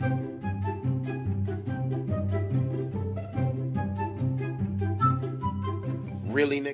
Really, Nick?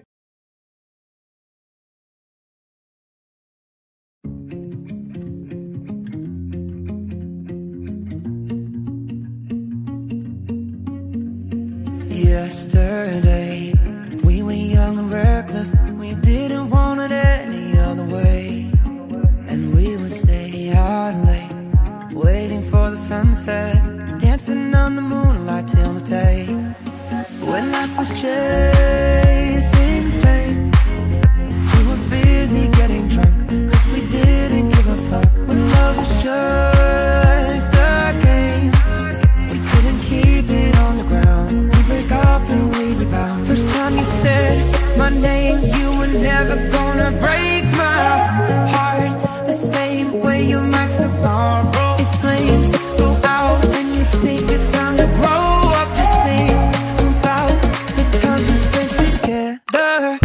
Yesterday, we were young and reckless. We didn't want it any other way. And we would stay out late, waiting for the sunset, dancing on the moonlight till the day. When life was chasing fame, we were busy getting drunk, cause we didn't give a fuck. When love was just a game, we couldn't keep it on the ground. We'd break up and we'd rebound. First time you said my name, you were never gonna break my heart. The same way you might tomorrow. If flames go out and you think it's time to grow up, just think about the time we spent together.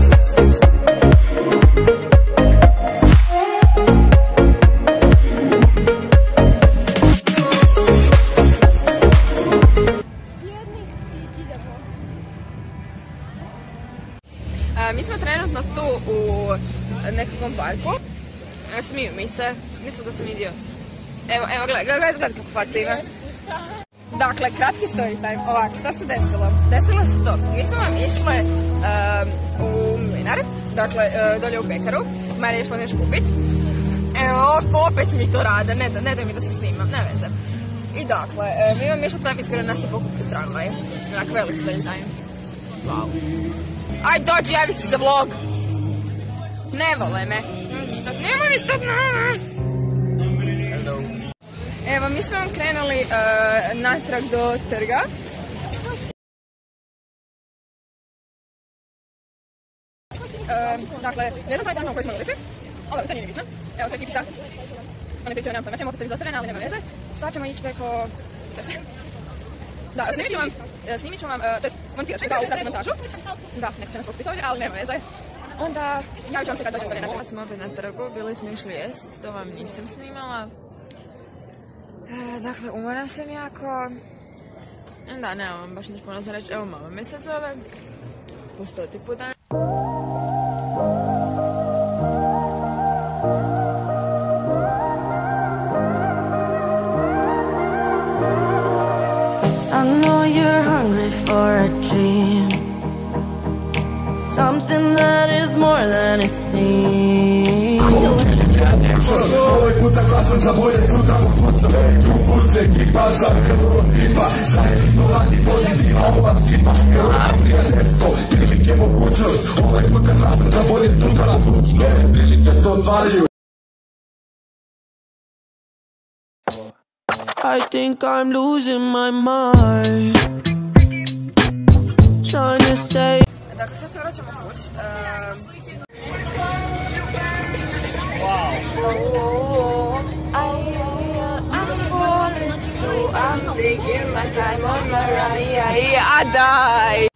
Mi smo trenutno tu u nekakvom parku. Smiju mi se, mislim da sam vidio. Evo gledaj kako faca ima. Dakle, kratki story time. Ovako, šta se desilo? Desilo se to. Mi smo vam išle u Mlinar, dakle, dolje u pekaru. Marija je išla nešto kupit. Evo, opet mi to rade, ne da mi da se snimam, ne veze. I dakle, mi vam išli tam iskoro nas je pokupiti tramvaj. Onak, velik story time. Wow. Aj, dođi, javi se za vlog. Ne vole me. Nemoj mi stop, Evo, mi smo vam krenuli natrag do trga. Dakle, ne znam taj dan u kojoj smo ulici. Ovo, to nije bitno. Evo, to je kipica. One pričaju, nemam pojma, ćemo opet biti zastarene, ali nema veze. Sad ćemo ići preko ceste. Da, snimit ću vam, to je montirat ću, da, uprati montažu. Da, neko će nas pokupiti ovdje, ali nema veze. Onda, javit ću vam se kad dođem dolje na trgu. Kad smo opet na trgu, bili smo išli jest, to vam nisam snimala. Dakle, umoran sam jako. Da, nemam vam baš niš puno za reći, evo mama me sad zove. Po 100. put dan. I know you're hungry for a dream, something that is more than it seems. Ovaj puta glasam za moje sutra pokuću. Kupuće ekipa za ekipa. Zajedno radi pozitiva ova svima. Prijateljstvo, prilike mogućnost. Ovaj puta glasam za moje sutra pokuću. Prilike se otvaraju. I think I'm losing my mind, trying to stay. Dakle, sad se vraćamo kuć. I'm taking my time on my ride. A daj!